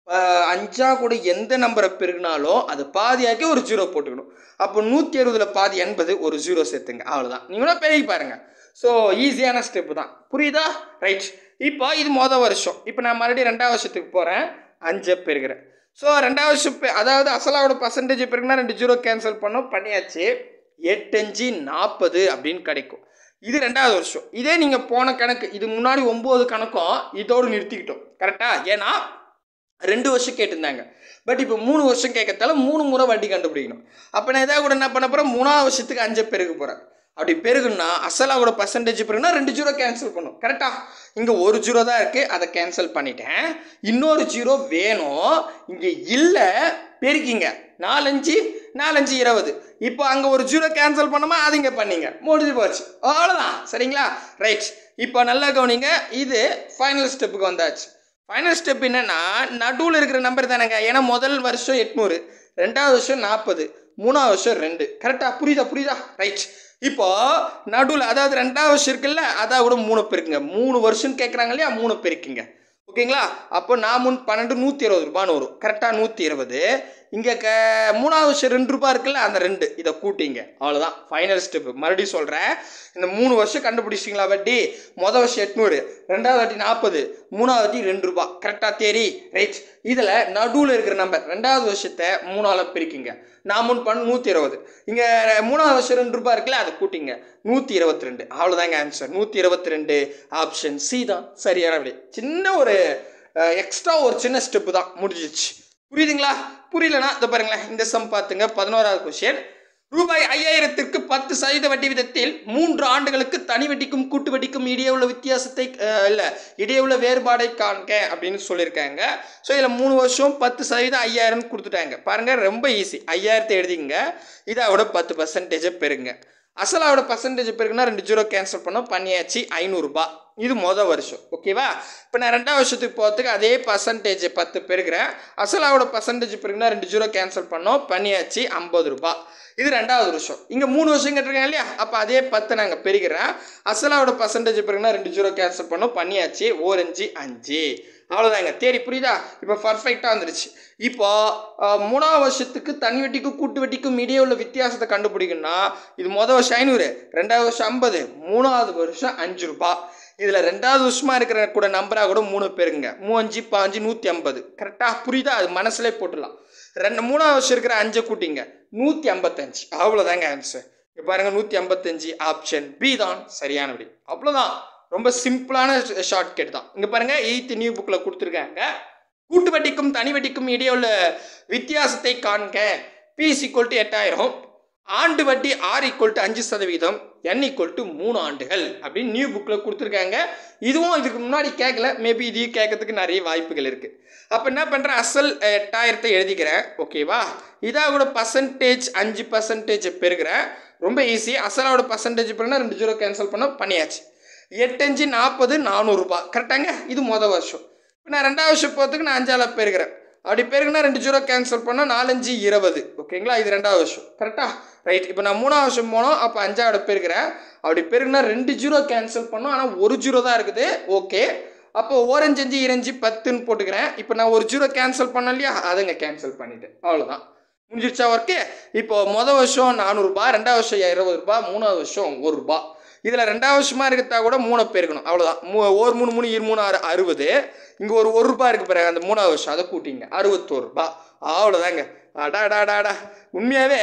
அஞ்சா கூட எந்த நம்பரை பெருகினாலும் அது பாதியாக்கி ஒரு ஜீரோ போட்டுக்கணும். அப்போ நூற்றி அறுபதில் பாதி எண்பது, ஒரு ஜீரோ சேர்த்துங்க, அவ்வளோதான். நீங்களும் பெருகி பாருங்கள். ஸோ ஈஸியான ஸ்டெப்பு தான், புரியுதா? ரைட். இப்போ இது மொதல் வருஷம். இப்போ நான் மறுபடியும் ரெண்டாவது வருஷத்துக்கு போகிறேன், அஞ்சை பெருகிறேன். ஸோ ரெண்டாவது வருஷம் அதாவது அசலாவோட பர்சன்டேஜ் பெருகுனா ரெண்டு ஜீரோ கேன்சல் பண்ணோம், பண்ணியாச்சு. எட்டஞ்சு நாற்பது அப்படின்னு கிடைக்கும். இது ரெண்டாவது வருஷம். இதே நீங்கள் போன கணக்கு, இது முன்னாடி ஒம்பது கணக்கும் இதோடு நிறுத்திக்கிட்டோம், கரெக்டாக? ஏன்னா ரெண்டு வருஷம் கேட்டிருந்தாங்க. பட் இப்போ மூணு வருஷம் கேட்கறதால மூணு முறை வட்டி கண்டுபிடிக்கணும். அப்போ நான் எதாவது கூட என்ன பண்ண போகிறேன், மூணாவது வருஷத்துக்கு அஞ்சை பெருக போகிறேன். அப்படி பெருகுன்னா அசலாவோட பர்சன்டேஜ் பெருகுனா ரெண்டு ஜீரோ கேன்சல் பண்ணும், கரெக்டாக? இங்கே ஒரு ஜீரோ தான் இருக்குது, அதை கேன்சல் பண்ணிட்டேன். இன்னொரு ஜீரோ வேணும், இங்கே இல்லை, பெருக்கிங்க. நாலஞ்சு நாலஞ்சு இருபது. இப்போ அங்கே ஒரு ஜீரோ கேன்சல் பண்ணோமா, அது இங்கே பண்ணிங்க, முடிஞ்சு போச்சு, அவ்வளோதான். சரிங்களா? ரைட். இப்போ நல்லா கவனிங்க, இது ஃபைனல் ஸ்டெப்புக்கு வந்தாச்சு. ஃபைனல் ஸ்டெப் என்னென்னா, நடுவில் இருக்கிற நம்பர் தானேங்க. ஏன்னா முதல் வருஷம் எட்நூறு, ரெண்டாவது வருஷம் நாற்பது, மூணாவது வருஷம் ரெண்டு, கரெக்டாக? புரியுதா புரியுதா? ரைட். இப்போ நடுவில் அதாவது ரெண்டாவது வருஷம் இருக்குல்ல, அதான் கூட மூணு பெருக்குங்க. மூணு வருஷம் கேட்குறாங்க இல்லையா, மூணு பெருக்குங்க, ஓகேங்களா? அப்போ நான் முன் பன்னெண்டு நூற்றி இருபது ரூபான்னு வரும், கரெக்டாக? நூற்றி இருபது. இங்கே க மூணாவது வருஷம் ரெண்டு ரூபா இருக்குல்ல, அந்த ரெண்டு இதை கூட்டிங்க, அவ்வளோதான். Final step. மறுபடியும் சொல்கிறேன், இந்த மூணு வருஷம் கண்டுபிடிச்சிங்களா வட்டி? மொதல் வருஷம் எட்நூறு, ரெண்டாவது வாட்டி நாற்பது, மூணாவது வாட்டி ரெண்டு ரூபா, கரெக்டாக? தேரி. ரைட். இதில் நடுவில் இருக்கிற நம்பர் ரெண்டாவது வருஷத்தை மூணாவில் பிரிக்குங்க. நான் முன் பண்ண நூற்றி இருபது, இங்கே மூணாவது வருஷம் ரெண்டு ரூபா இருக்குல்ல, அதை கூட்டிங்க, நூற்றி இருபத்தி ரெண்டு, அவ்வளோதாங்க ஆன்சர். நூற்றி இருபத்தி ரெண்டு ஆப்ஷன் சி தான் சரியான விடை. சின்ன ஒரு எக்ஸ்ட்ரா ஒரு சின்ன ஸ்டெப்பு தான், முடிஞ்சிச்சு. புரியுதுங்களா? புரியலனா இதை பாருங்களேன், இந்த சம் பார்த்துங்க. பதினோராவது கொஸ்டின். ரூபாய் ஐயாயிரத்திற்கு பத்து சதவீத வட்டி விதத்தில் மூன்று ஆண்டுகளுக்கு தனி வட்டிக்கும் கூட்டு வட்டிக்கும் இடையே உள்ள வித்தியாசத்தை இல்லை இடையே உள்ள வேறுபாடை காண்க அப்படின்னு சொல்லியிருக்காங்க. ஸோ இதில் மூணு வருஷம் பத்து சதவீதம் ஐயாயிரம் கொடுத்துட்டாங்க. பாருங்கள், ரொம்ப ஈஸி. ஐயாயிரத்தை எழுதிங்க, இதோட பத்து பர்சன்டேஜை பெருங்க. அசலாவோட பர்சன்டேஜ் பெருக்குன்னா ரெண்டு ஜீரோ கேன்சல் பண்ணோம், பண்ணியாச்சு. ஐநூறுரூபா. இது மொதல் வருஷம், ஓகேவா? இப்போ நான் ரெண்டாவது வருஷத்துக்கு போகிறதுக்கு அதே பர்சன்டேஜ் பத்து பெருக்கிறேன். அசலாவோட பர்சன்டேஜ் பெருக்குன்னா ரெண்டு ஜீரோ கேன்சல் பண்ணோம், பண்ணியாச்சு. ஐம்பது ரூபா. இது ரெண்டாவது வருஷம். இங்கே மூணு வருஷம் கேட்டிருக்கேன் இல்லையா, அப்போ அதே பத்து நாங்கள் பெருக்கிறேன். அசலாவோட பர்சன்டேஜ் பெருக்குன்னா ரெண்டு ஜீரோ கேன்சல் பண்ணோம், பண்ணியாச்சு. ஓரஞ்சு அஞ்சு, அவ்வளோதாங்க. தேடி புரியுதா? இப்போ பர்ஃபெக்டாக வந்துடுச்சு. இப்போ மூணாவது வருஷத்துக்கு தனி வட்டிக்கும் கூட்டு வட்டிக்கும் இடையே உள்ள வித்தியாசத்தை கண்டுபிடிக்கணும்னா, இது மொதல் வருஷம் ஐநூறு, ரெண்டாவது வருஷம் ஐம்பது, மூணாவது வருஷம் அஞ்சு ரூபா. இதில் ரெண்டாவது வருஷமாக இருக்கிற கூட நம்பராக கூட மூணு பேருங்க. மூஞ்சு பாஞ்சு நூற்றி ஐம்பது, கரெக்டாக? புரியுதா? அது மனசுலே போட்டுடலாம். ரெண்டு மூணாவது வருஷம் இருக்கிற அஞ்சை கூட்டிங்க, நூற்றி ஐம்பத்தஞ்சு, அவ்வளோதாங்க ஆன்சர். இப்போ பாருங்கள், நூற்றி ஐம்பத்தஞ்சு ஆப்ஷன் பி தான் சரியான விடை. அவ்வளோதான், ரொம்ப சிம்பிளான ஷார்ட்கட் தான். இங்கே பாருங்கள், எயித்து நியூ புக்கில் கொடுத்துருக்காங்க. கூட்டு வட்டிக்கும் தனி வட்டிக்கும் இடையே உள்ள வித்தியாசத்தை காண்க. பி இஸ் ஈக்குவல் டு எட்டாயிரம், ஆண்டு வட்டி ஆர் ஈக்குவல் டு அஞ்சு சதவீதம், என் ஈக்குவல் டு மூணு ஆண்டுகள் அப்படின்னு நியூ புக்கில் கொடுத்துருக்காங்க. இதுவும் இதுக்கு முன்னாடி கேட்கல, மேபி இதையும் கேட்கறதுக்கு நிறைய வாய்ப்புகள் இருக்குது. அப்போ என்ன பண்ணுறேன், அசல் எட்டாயிரத்தை எழுதிக்கிறேன், ஓகேவா? இதாக கூட பர்சன்டேஜ் அஞ்சு பர்சன்டேஜ் பெருகிறேன், ரொம்ப ஈஸி. அசலாவோட பர்சன்டேஜ் பெருனா ரெண்டு ஜீரோ கேன்சல் பண்ண, பண்ணியாச்சு. எட்டஞ்சு நாற்பது, நானூறுரூபா, கரெக்டாங்க? இது மொதல் வருஷம். இப்போ நான் ரெண்டாவது வருஷம் போகிறதுக்கு நான் அஞ்சால பெருகிறேன். அப்படி பெருகுனா ரெண்டு ஜீரோ கேன்சல் பண்ணால் நாலஞ்சு இருபது, ஓகேங்களா? இது ரெண்டாவது வருஷம், கரெக்டாக? ரைட். இப்போ நான் மூணாவது வருஷம் போனோம், அப்போ அஞ்சாவோட பெருகிறேன். அப்படி பெருகுனா ரெண்டு ஜீரோ கேன்சல் பண்ணோம், ஆனால் ஒரு ஜீரோ தான் இருக்குது, ஓகே. அப்போ ஓரஞ்சு அஞ்சு இரஞ்சு பத்துன்னு போட்டுக்கிறேன். இப்போ நான் ஒரு ஜீரோ கேன்சல் பண்ணேன் இல்லையா, அதுங்க கேன்சல் பண்ணிட்டேன், அவ்வளோதான். முடிஞ்சிருச்சா ஒர்க்கு? இப்போ மொதல் வருஷம் நானூறுரூபா, ரெண்டாவது வருஷம் இருபது ரூபா, மூணாவது வருஷம் ஒரு ரூபா. இதில் ரெண்டாவது வருஷமாக இருக்கிறதா கூட மூணு பெருக்கணும், அவ்வளோதான். மூ ஒரு மூணு மூணு இரு மூணு ஆறு அறுபது. இங்கே ஒரு ஒரு ரூபா இருக்குது பிறகு, அந்த மூணாவது வருஷம் அதை கூட்டிங்க, அறுபத்தோரு ரூபா, அவ்வளோதாங்க. அடாடாடாடா, உண்மையாகவே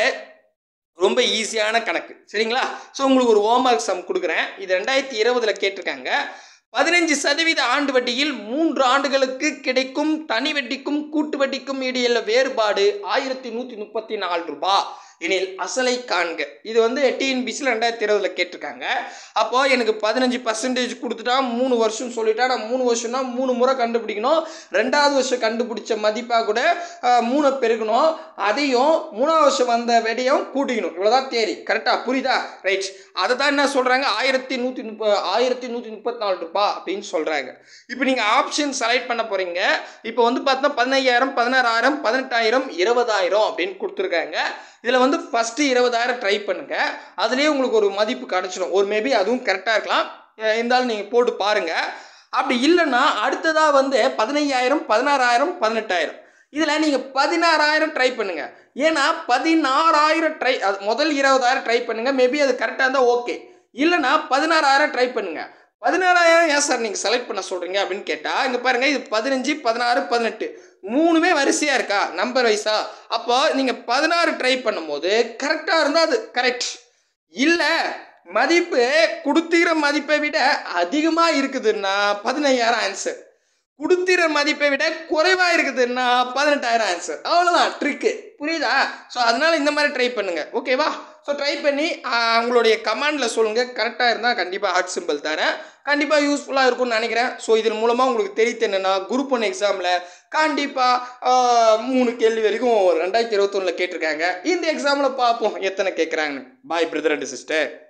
ரொம்ப ஈஸியான கணக்கு, சரிங்களா? ஸோ உங்களுக்கு ஒரு ஹோம்ஒர்க் சம் கொடுக்குறேன். இது ரெண்டாயிரத்தி இருபதில் கேட்டிருக்காங்க. பதினஞ்சு சதவீத ஆண்டு வட்டியில் மூன்று ஆண்டுகளுக்கு கிடைக்கும் தனி வட்டிக்கும் கூட்டு வட்டிக்கும் இடையில வேறுபாடு ஆயிரத்தி நூற்றி முப்பத்தி நாலு ரூபா. எனில் அசலை காண்க. இது வந்து டிஎன்பிசியில் ரெண்டாயிரத்தி இருபதில் கேட்டிருக்காங்க. அப்போது எனக்கு பதினஞ்சு பர்சன்டேஜ் கொடுத்துட்டா மூணு வருஷம் சொல்லிட்டா நான் மூணு வருஷம்னா மூணு முறை கண்டுபிடிக்கணும். ரெண்டாவது வருஷம் கண்டுபிடிச்ச மதிப்பாக கூட மூணை பெருக்கணும். அதையும் மூணாவது வருஷம் வந்த விடையும் கூட்டிக்கணும். இவ்வளோதான் தேரி. கரெக்டாக புரியுதா? ரைட். அதை தான் என்ன சொல்கிறாங்க, ஆயிரத்தி நூற்றி முப்ப ஆயிரத்தி நூற்றி முப்பத்தி நாலு ரூபா அப்படின்னு சொல்கிறாங்க. இப்போ நீங்கள் ஆப்ஷன் செலக்ட் பண்ண போகிறீங்க. இப்போ வந்து பார்த்தா பதினையாயிரம், பதினாறாயிரம், பதினெட்டாயிரம், இருபதாயிரம் அப்படின்னு கொடுத்துருக்காங்க. இதில் வந்து ஃபஸ்ட்டு இருபதாயிரம் ட்ரை பண்ணுங்கள். அதுலேயே உங்களுக்கு ஒரு மதிப்பு கிடச்சிடும். ஒரு மேபி அதுவும் கரெக்டாக இருக்கலாம். இருந்தாலும் நீங்கள் போட்டு பாருங்கள். அப்படி இல்லைன்னா அடுத்ததாக வந்து பதினையாயிரம், பதினாறாயிரம், பதினெட்டாயிரம். இதில் நீங்கள் பதினாறாயிரம் ட்ரை பண்ணுங்கள். ஏன்னா பதினாறாயிரம் ட்ரை அது முதல் இருபதாயிரம் ட்ரை பண்ணுங்கள். மேபி அது கரெக்டாக இருந்தால் ஓகே. இல்லைனா பதினாறாயிரம் ட்ரை பண்ணுங்கள். பதினாறாயிரம் ஏன் சார் நீங்கள் செலக்ட் பண்ண சொல்கிறீங்க அப்படின்னு கேட்டால், இங்கே பாருங்கள், இது பதினஞ்சு, பதினாறு, பதினெட்டு மூணுமே வரிசையாக இருக்கா நம்பர் வைஸா. அப்போ நீங்கள் பதினாறு ட்ரை பண்ணும்போது கரெக்டாக இருந்தால் அது கரெக்ட். இல்லை மதிப்பு கொடுத்துக்கிற மதிப்பை விட அதிகமாக இருக்குதுன்னா பதினையாயிரம் ஆன்சர். கொடுத்துற மதிப்பை விட குறைவாக இருக்குதுன்னா பதினெட்டாயிரம் ஆன்சர். அவ்வளோதான் ட்ரிக்கு. புரியுதா? ஸோ அதனால் இந்த மாதிரி ட்ரை பண்ணுங்கள். ஓகேவா? ஸோ ட்ரை பண்ணி உங்களுடைய கமெண்டில் சொல்லுங்கள். கரெக்டாக இருந்தால் கண்டிப்பாக ஹார்ட் சிம்பிள் தரேன். கண்டிப்பாக யூஸ்ஃபுல்லாக இருக்கும்னு நினைக்கிறேன். ஸோ இதன் மூலமாக உங்களுக்கு தெரியுது என்னென்னா, குரூப் ஒன் எக்ஸாமில் கண்டிப்பாக மூணு கேள்வி வரைக்கும் ரெண்டாயிரத்தி இருபத்தொன்னில் கேட்டிருக்காங்க. இந்த எக்ஸாமில் பார்ப்போம் எத்தனை கேட்குறாங்கன்னு. Bye brother and sister.